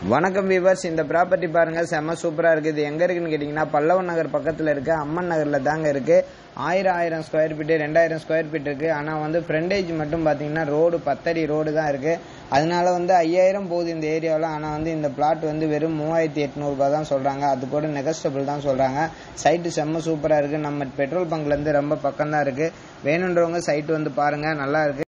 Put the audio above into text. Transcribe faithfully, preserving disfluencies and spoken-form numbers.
வணக்கம் வியூவர்ஸ், இந்த ப்ராப்பர்ட்டி பாருங்க, செம்ம சூப்பரா இருக்கு. இது எங்க இருக்குன்னு கேட்டீங்கன்னா பல்லவன் நகர் பக்கத்துல இருக்கு, அம்மன் நகர்ல தாங்க இருக்கு. ஆயிரம் ஆயிரம் ஸ்கொயர் ஃபீட் ரெண்டாயிரம் ஸ்கொயர் ஃபீட் இருக்கு. ஆனா வந்து ஃப்ரண்டேஜ் மட்டும் பாத்தீங்கன்னா ரோடு பத்தடி ரோடு தான் இருக்கு. அதனால வந்து ஐயாயிரம் போகுது இந்த ஏரியாவில். ஆனா வந்து இந்த பிளாட் வந்து வெறும் மூவாயிரத்தி எட்நூறு ரூபாய் தான் சொல்றாங்க. அது கூட நெகோசியபிள் தான் சொல்றாங்க. சைட்டு செம்ம சூப்பரா இருக்கு. நம்ம பெட்ரோல் பங்க்ல இருந்து ரொம்ப பக்கம் தான் இருக்கு. வேணுன்றவங்க சைட்டு வந்து பாருங்க, நல்லா இருக்கு.